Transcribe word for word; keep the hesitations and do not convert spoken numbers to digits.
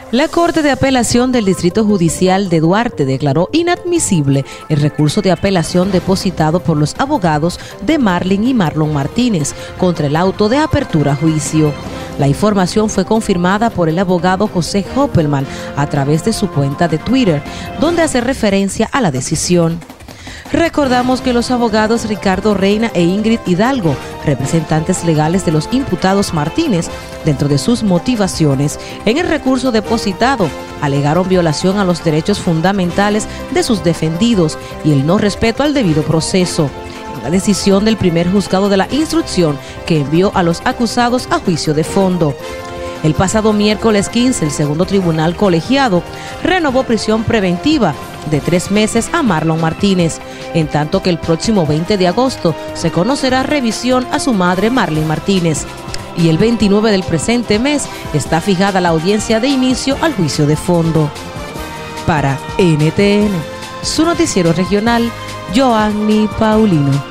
La Corte de Apelación del Distrito Judicial de Duarte declaró inadmisible el recurso de apelación depositado por los abogados de Marlin y Marlon Martínez contra el auto de apertura a juicio. La información fue confirmada por el abogado José Hoppelman a través de su cuenta de Twitter, donde hace referencia a la decisión. Recordamos que los abogados Ricardo Reina e Ingrid Hidalgo, representantes legales de los imputados Martínez, dentro de sus motivaciones en el recurso depositado, alegaron violación a los derechos fundamentales de sus defendidos y el no respeto al debido proceso. En la decisión del primer juzgado de la instrucción que envió a los acusados a juicio de fondo. El pasado miércoles quince, el segundo tribunal colegiado renovó prisión preventiva de tres meses a Marlon Martínez, en tanto que el próximo veinte de agosto se conocerá revisión a su madre Marlene Martínez. Y el veintinueve del presente mes está fijada la audiencia de inicio al juicio de fondo. Para N T N, su noticiero regional, Joanny Paulino.